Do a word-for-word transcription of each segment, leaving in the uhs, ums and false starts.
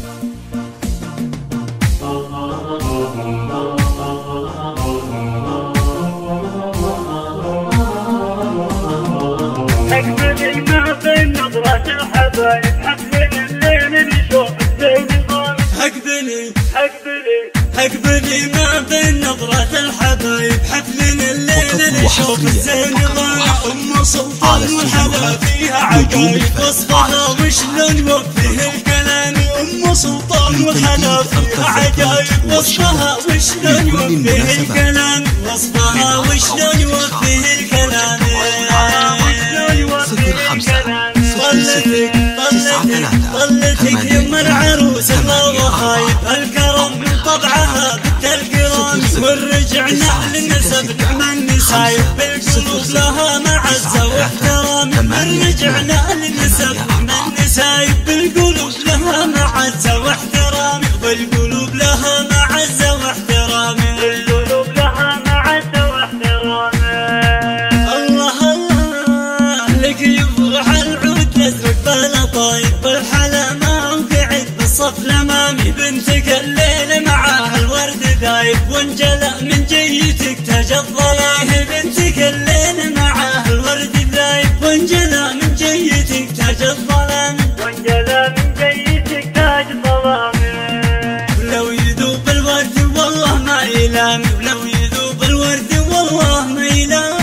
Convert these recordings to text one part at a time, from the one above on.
حقبني ما بين نظرات الحبايب، حقبني الليل نشوف الزين ضامن. حقبني حقبني حقبني ما بين نظرات الحبايب، حقبني الليل نشوف الزين ضامن. ام سلطان والحلا فيها عجايب، وصفها وشلون يوفيه الكلام. ام سلطان والحلا فيها عجايب، وصفها وشلون يوفيه الكلام. وصفها وشلون يوفيه الكلام. صفر خمسة طلتك طلتك طلتك يما العروس الله خايب. الكرم من طبعها بنت الكرام، والرجعنا للنسب نعم النسايب. بالقلوب لها معزة واحترام، والرجعنا للنسب نعم النسايب. بالقلوب لها معزة واحترام، بالقلوب لها معزة واحترام. بالقلوب لها معزة واحترام. الله الله لك يفرح العود تزرق بالطايب. بالحلا ما وقعد بالصف الامامي، بنتك الليل معاها الورد ذايب. وانجلى من جيتك تاج الظلام، بنتك الليل معاها الورد ذايب. وانجلى من جيتك تاج الظلام، وانجلى من جيتك تاج الظلام. ولو يذوب الورد والله ما يلام، ولو يذوب الورد والله ما يلام.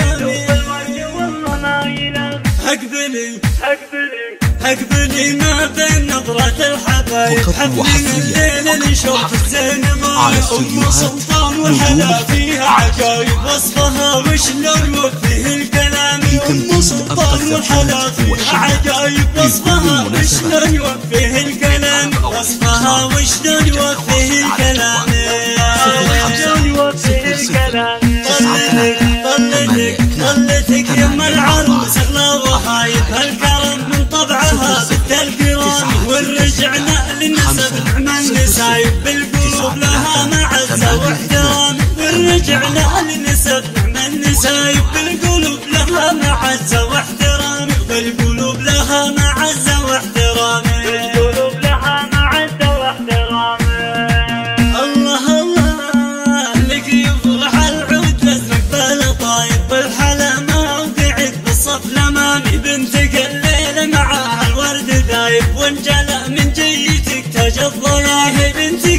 حقبني حقبني حقبني ما بين نظرات الحبايب، حقبني الليل نشوف الزين ضايع. ام سلطان والحلا فيها عجايب، وصفها وشلون يوفيه الكلام. ام سلطان والحلا فيها عجايب، وصفها وشلون يوفيه الكلام. وصفها وشلون يوفيه الكلام. وشلون يوفيه الكلام. طلتك طلتك يما العروس الله خايب. الكرم من طبعها بنت الكرام، والرجعنا للنسب نعم النسايب. بالقلوب لها معزة واحترام، والرجعنا للنسب نعم النسايب. بالقلوب لها معزة واحترام، بالقلوب لها معزة واحترام. بالقلوب لها معزة واحترام. الله الله لك يفرح العود تزرق بالطايب. بالحلا ما وقعد بالصف الامامي، بنتك الليل معاها الورد ذايب. وانجلى من جيتك تاج الظلام، بنتك